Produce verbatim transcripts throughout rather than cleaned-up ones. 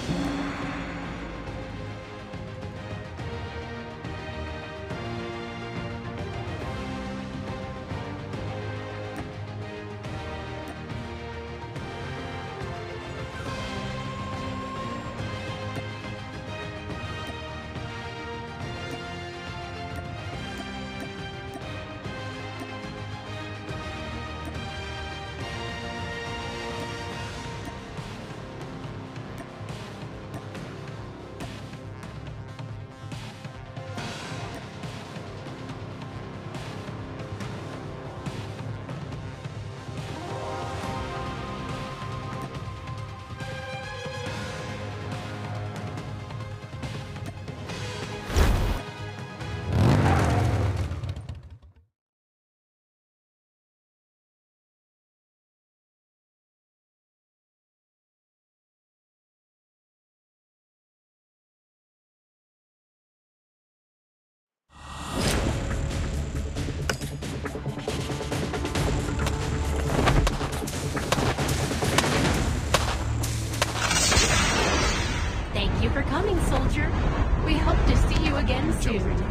We hope to see you again soon.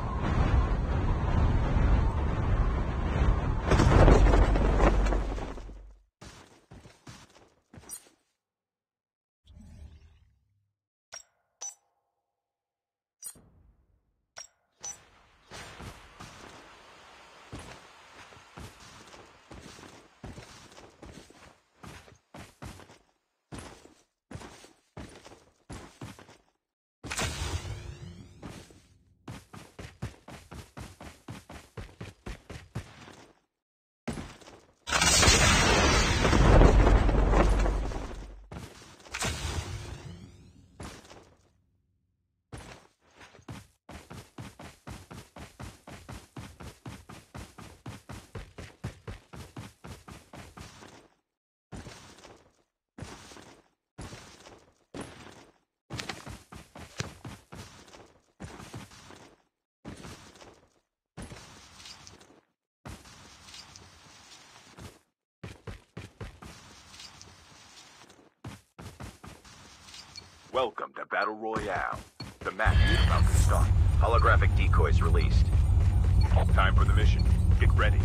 Welcome to Battle Royale. The match is about to start. Holographic decoys released. Time for the mission. Get ready.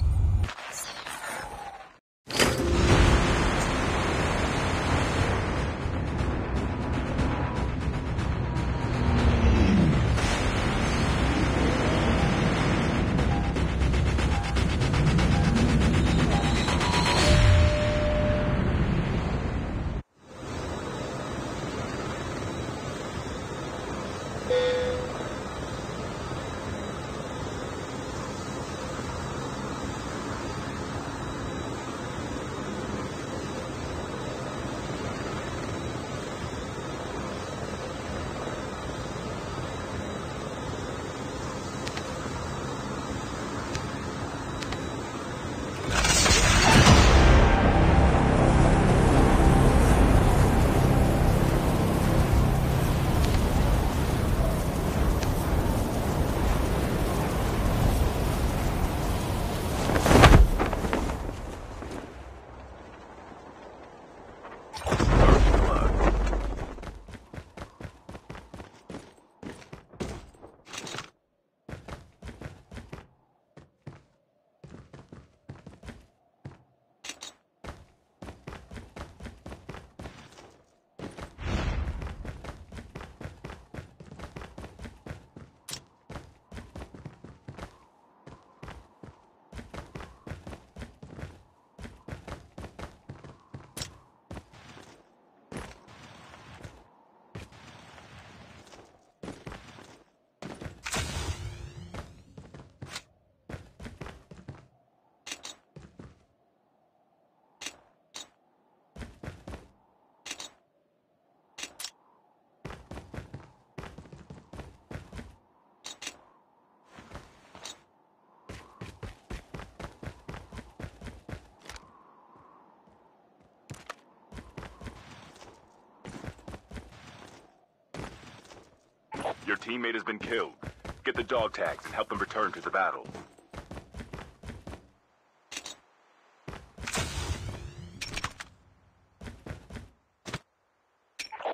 Your teammate has been killed. Get the dog tags and help them return to the battle.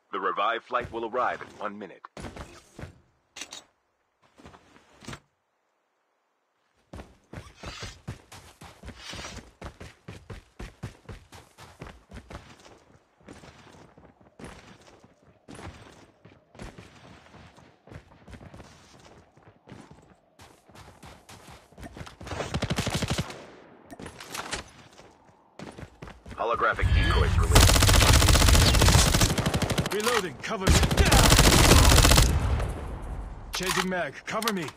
The revived flight will arrive in one minute. Holographic decoys released. Reloading, cover me. Changing mag, cover me.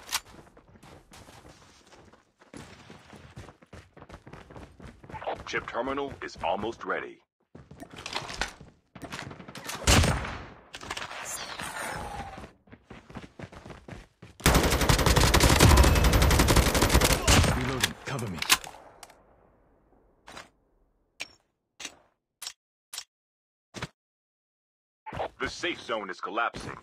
Chip terminal is almost ready. Reloading, cover me. The safe zone is collapsing.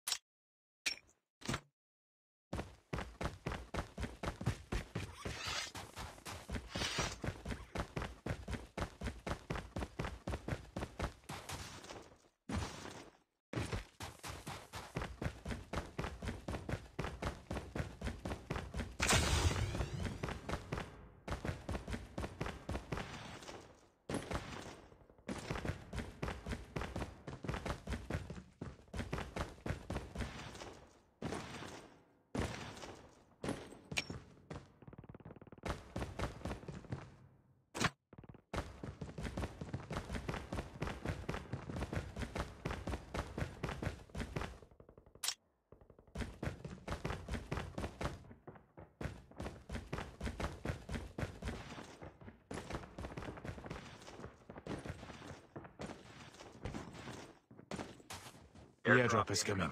The airdrop is coming.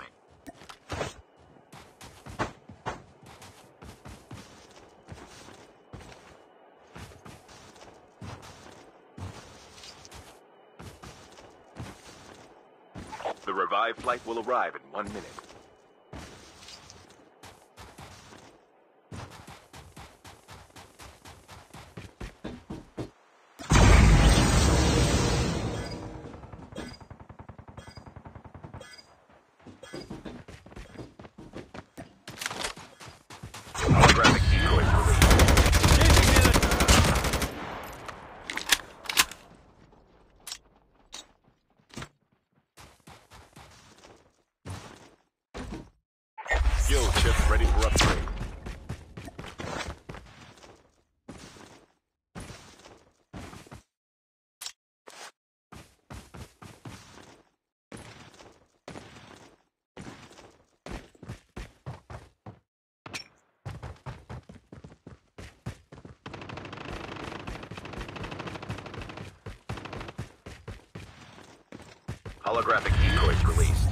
The revived flight will arrive in one minute. Holographic decoys released. Skill chip ready for upgrade. Holographic decoys released.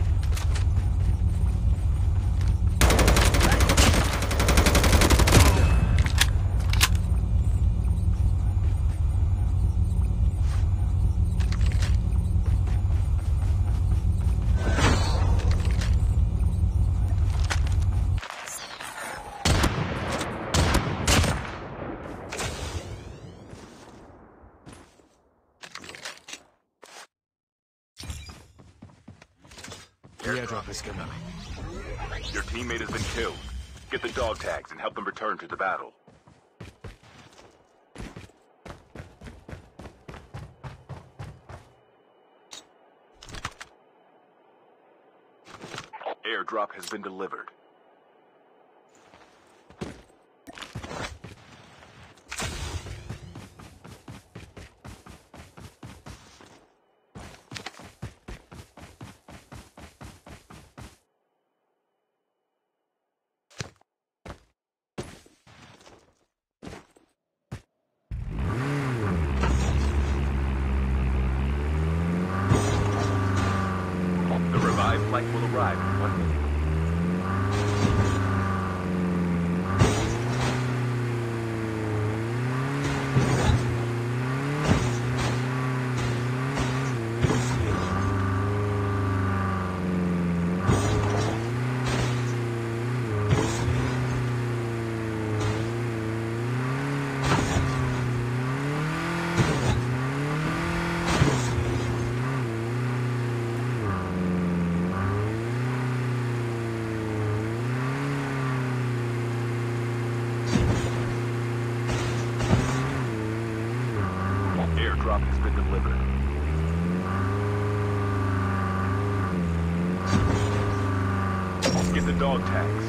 The airdrop is coming. Your teammate has been killed. Get the dog tags and help them return to the battle. Airdrop has been delivered. The revived flight will arrive in one minute. delivered. Get the dog tags.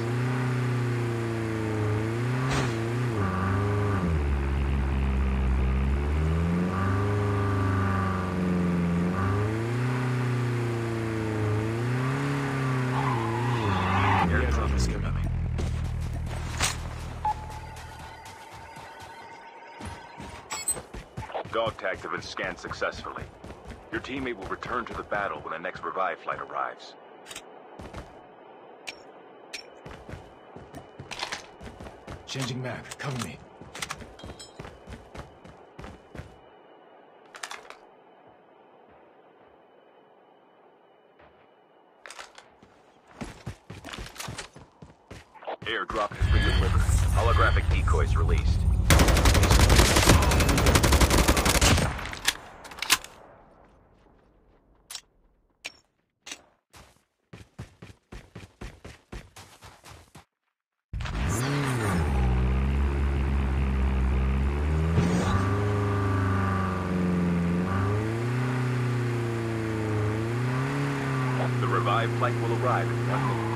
The airdrop is coming. Dog tags have been scanned successfully. Your teammate will return to the battle when the next revive flight arrives. Changing mag. Cover me. Airdrop has been delivered. Holographic decoys released. The revived flight will arrive in one minute.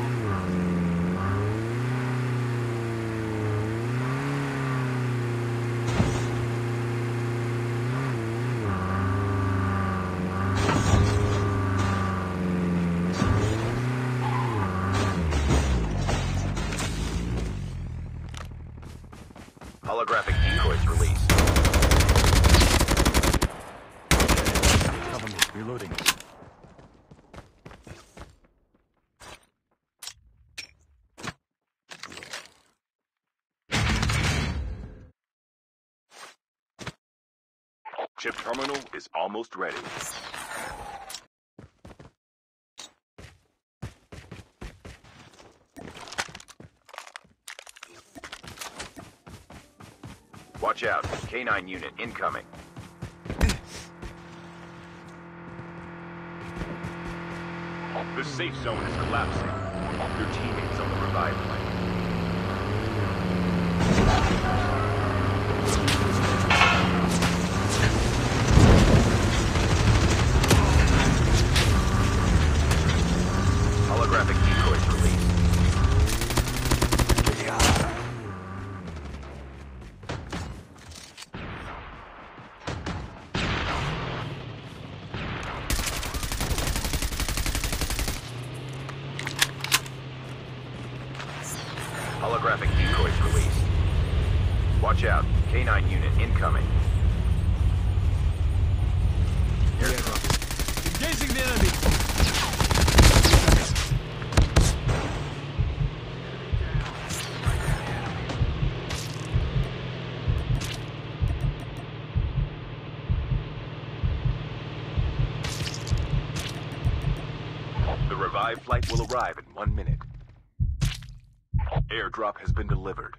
Holographic decoys released. Cover me. Reloading. Chip terminal is almost ready. Watch out. K nine unit incoming. The safe zone is collapsing. Your teammates on the revive flight. Holographic decoys released. Holographic decoys released. Watch out. K nine unit incoming. The airdrop is... Engaging the enemy! The revived flight will arrive in one minute. Airdrop has been delivered.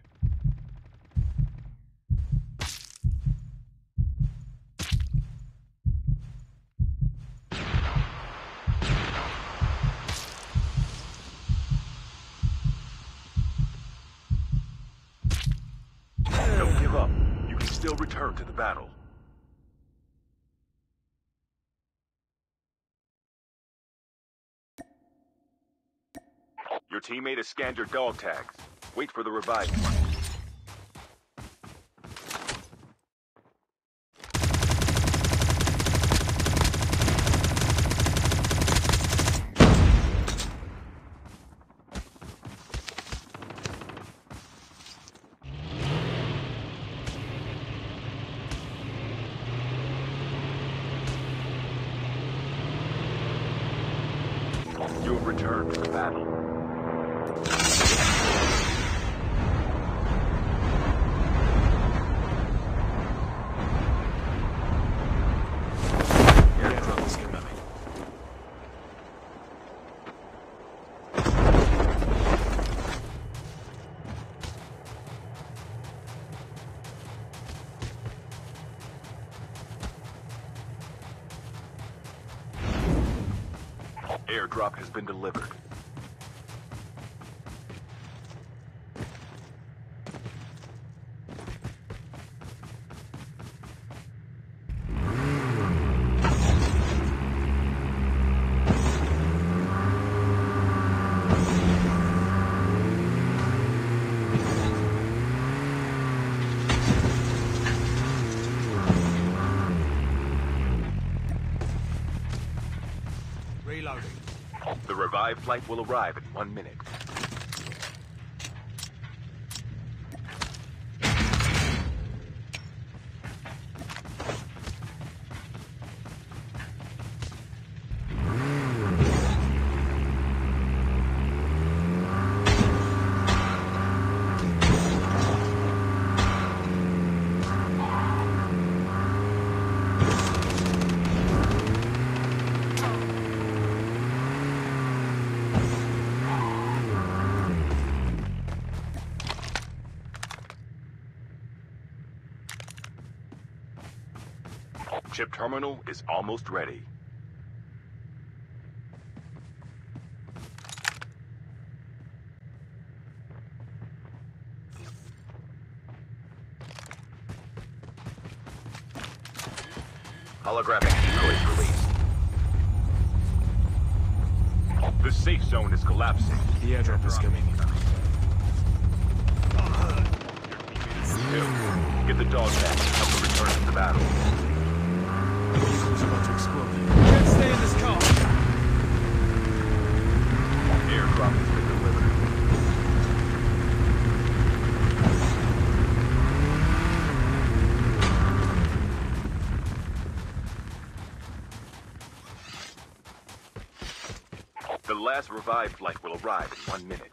Don't give up. You can still return to the battle. Your teammate has scanned your dog tags. Wait for the revive flight. You have returned to the battle. Airdrop is coming. Airdrop has been delivered. Reloading. The revived flight will arrive in one minute. Chip terminal is almost ready. Holographic decoys released. The safe zone is collapsing. The airdrop is coming. Two. Get the dog back and help them return to the battle. Vehicle's about to explode. Can't stay in this car. Airdrop has been delivered. The last revived flight will arrive in one minute.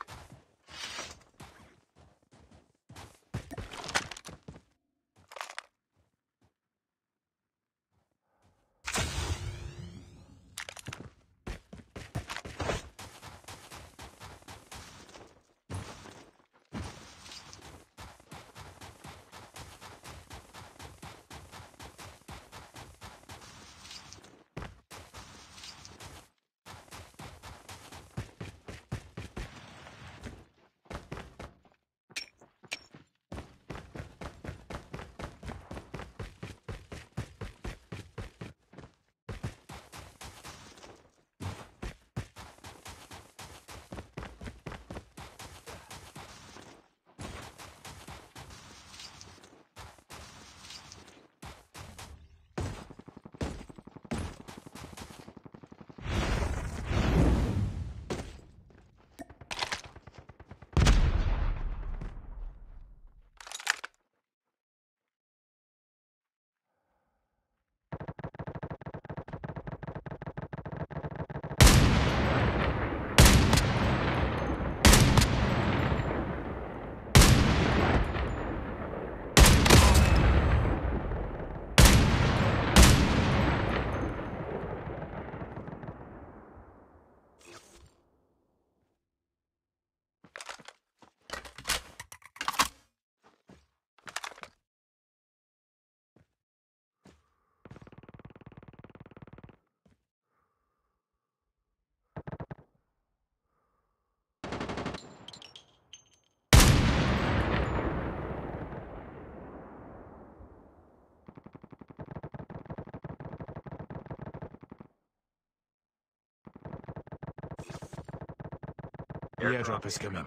The airdrop is coming.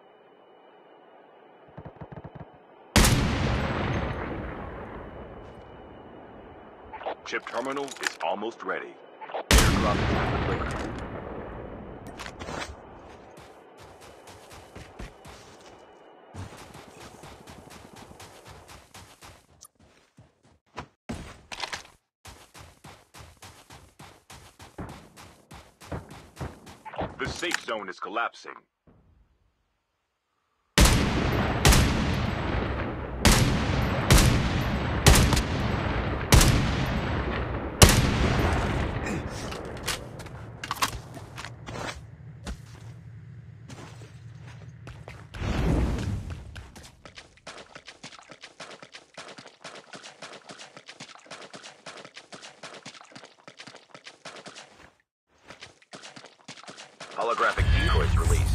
Chip terminal is almost ready. Airdrop has been delivered. The safe zone is collapsing. Holographic decoys released.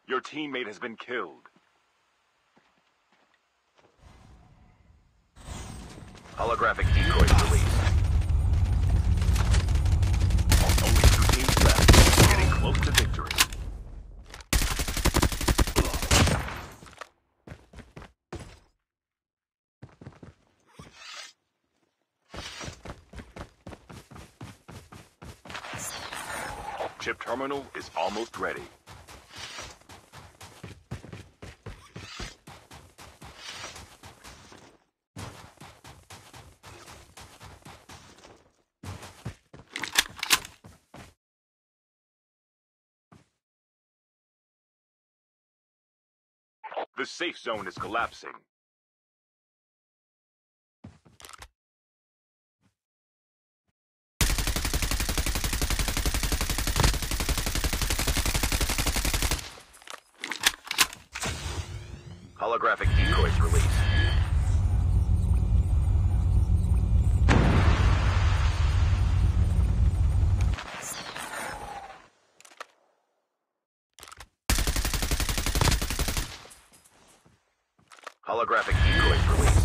Your teammate has been killed. Holographic decoys released. Only two teams left. Getting close to victory. Chip terminal is almost ready. The safe zone is collapsing. Holographic decoys released. Holographic decoys released.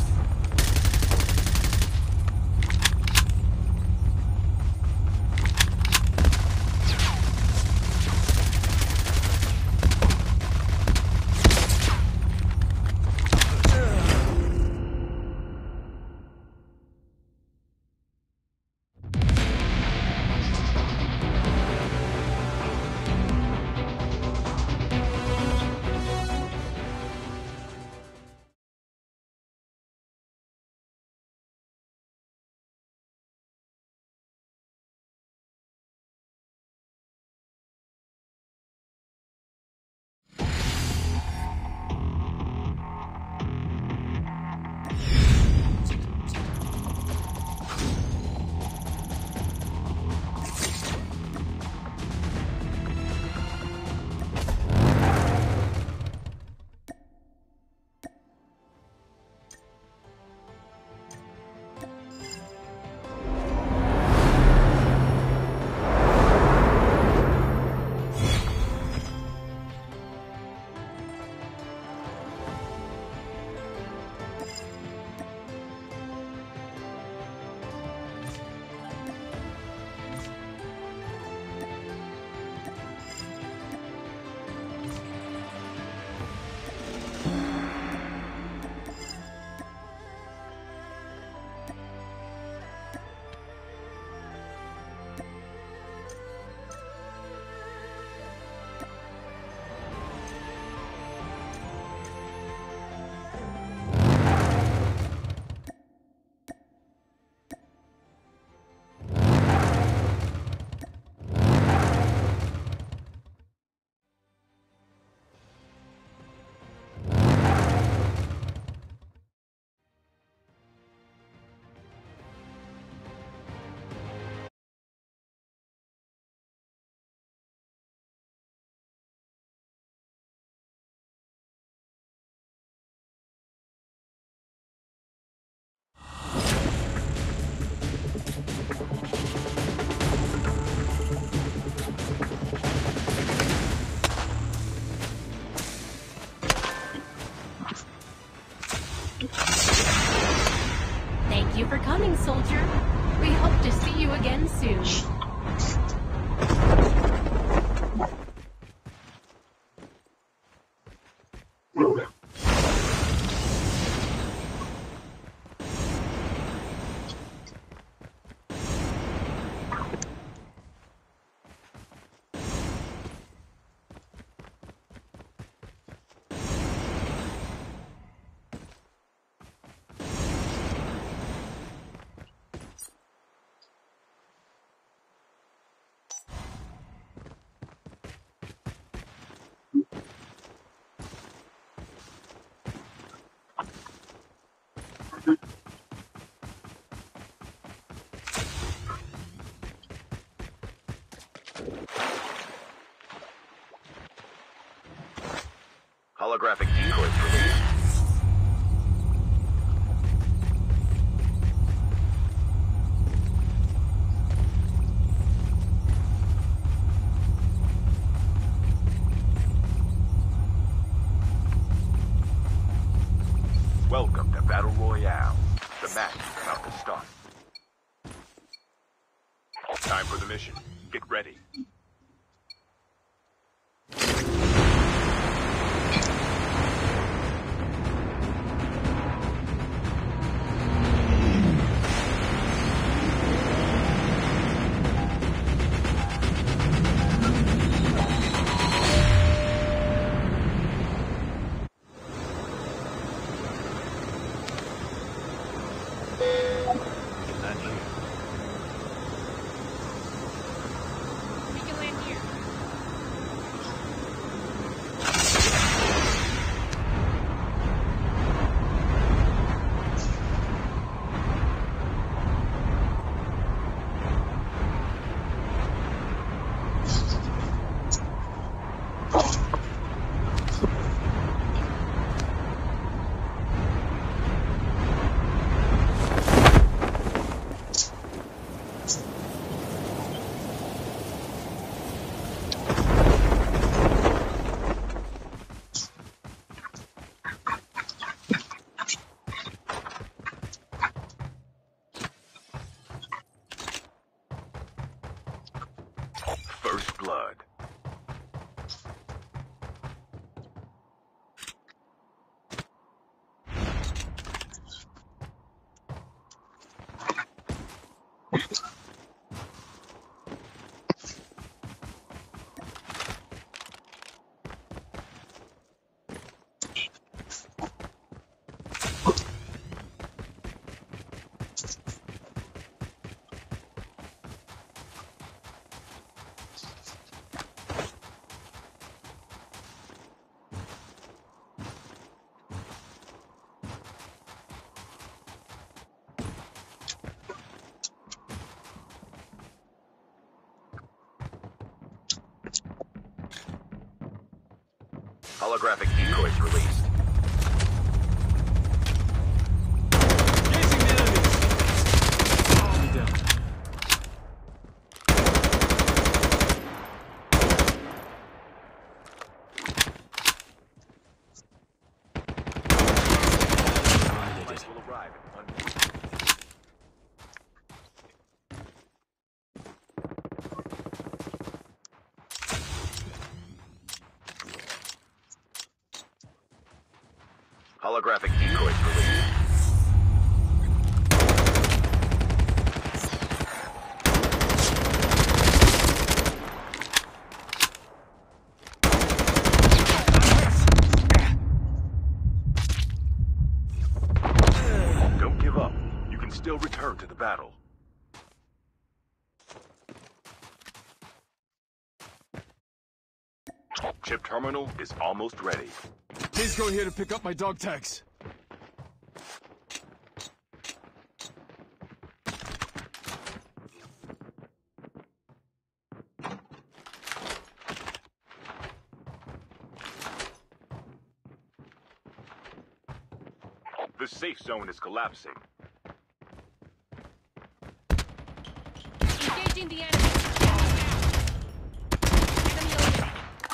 Thank you for coming, soldier. We hope to see you again soon. Holographic decoys released. Welcome to Battle Royale. The match is about to start. Time for the mission. Get ready. First blood. Holographic decoys released. Engaging the enemies! Army down. Flight will arrive in one minute. Holographic decoys released. Don't give up. You can still return to the battle. Chip terminal is almost ready. Please go here to pick up my dog tags. The safe zone is collapsing. Engaging the enemy. Enemy over.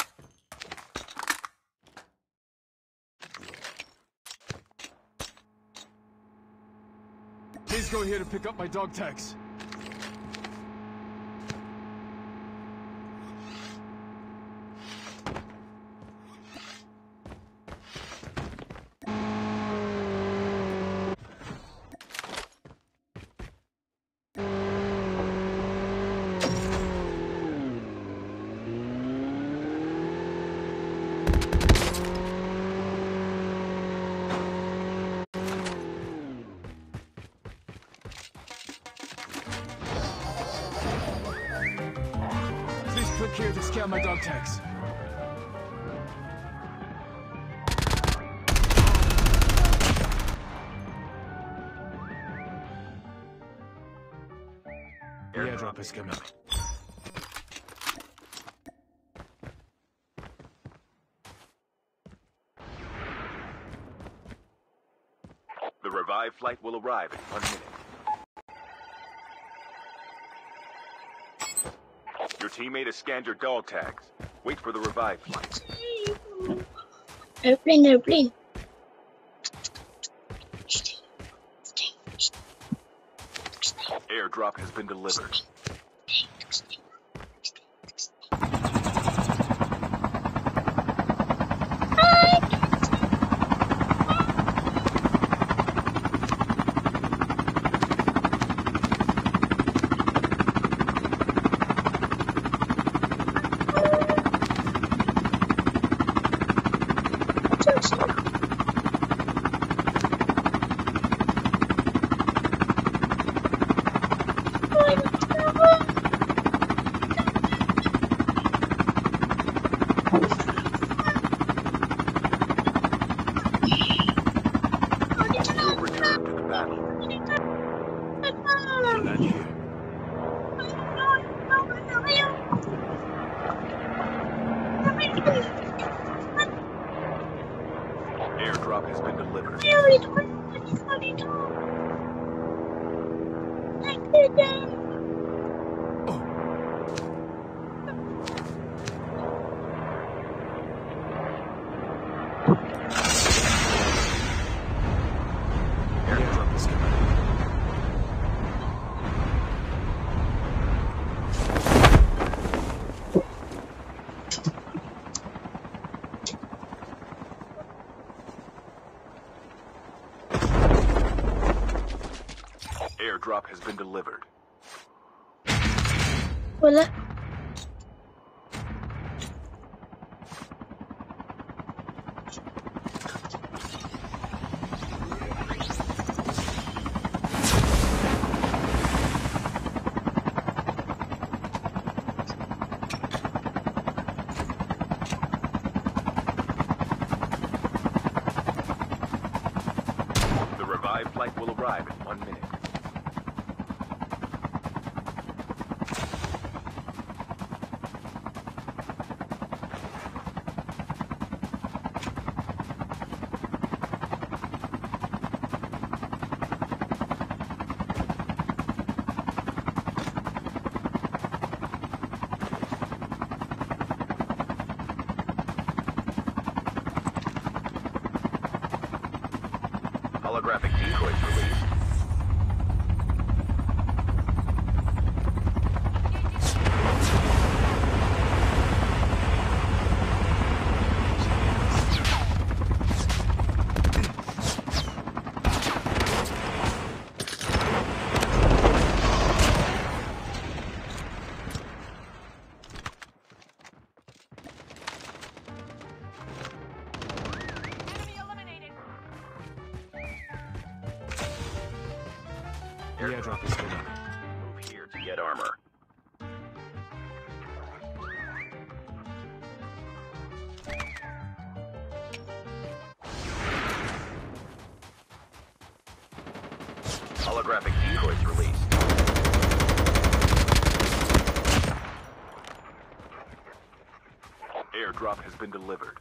Please go here to pick up my dog tags. Click here to scan my dog tags. The airdrop is coming. The revived flight will arrive in one minute. Your teammate has scanned your dog tags. Wait for the revived flight. Airplane, airplane. Airdrop has been delivered. Airdrop has been delivered. Airdrop is coming. Airdrop has been delivered. Wala. The revived flight will arrive in one minute. Holographic decoys released. The airdrop is coming. Move here to get armor. Holographic decoys released. Airdrop has been delivered.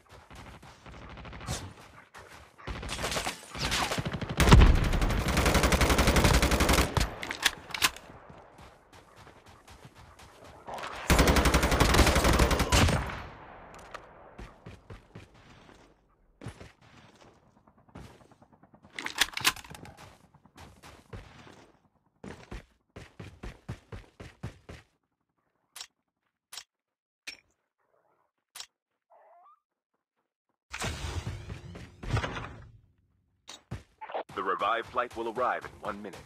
The revived flight will arrive in one minute.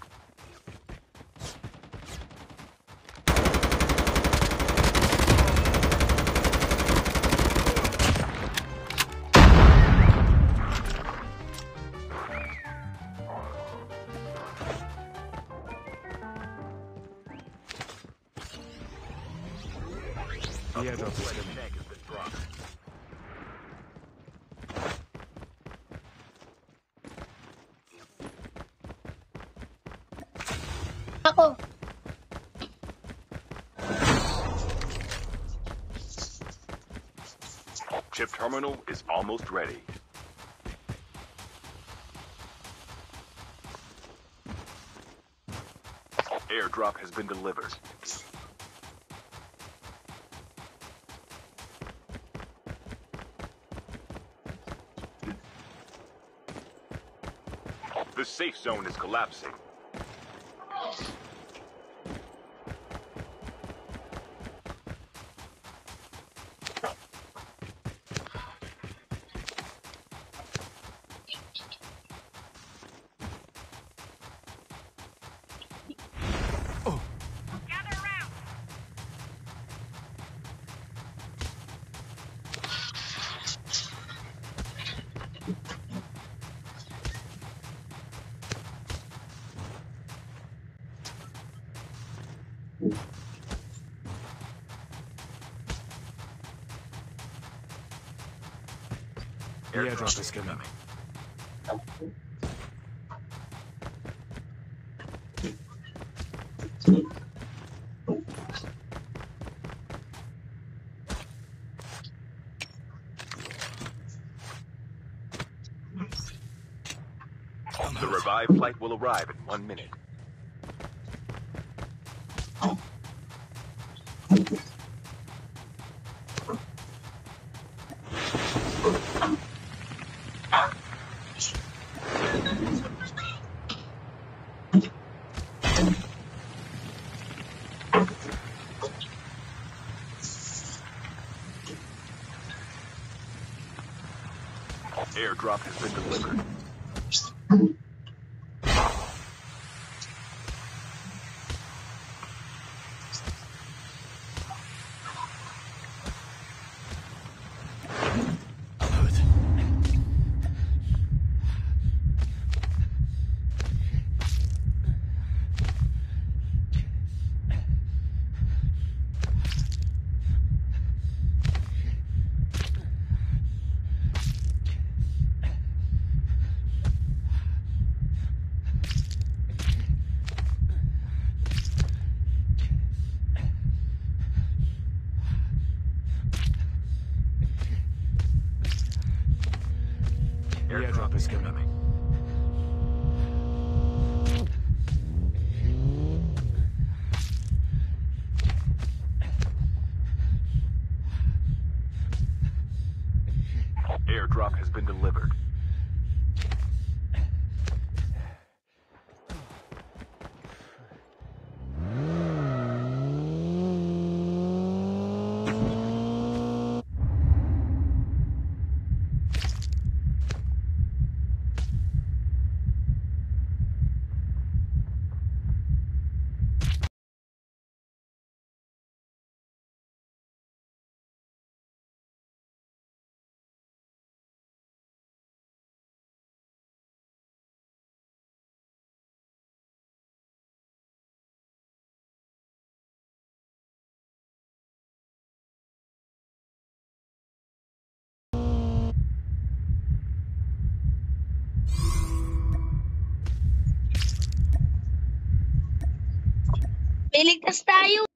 The airdrop is coming. Tank has been dropped. Ako. Chip terminal is almost ready. Airdrop has been delivered. The safe zone is collapsing. airdrop is coming. The revived flight will arrive in one minute. Airdrop has been delivered. The airdrop is coming. Airdrop has been delivered. May ligtas tayo.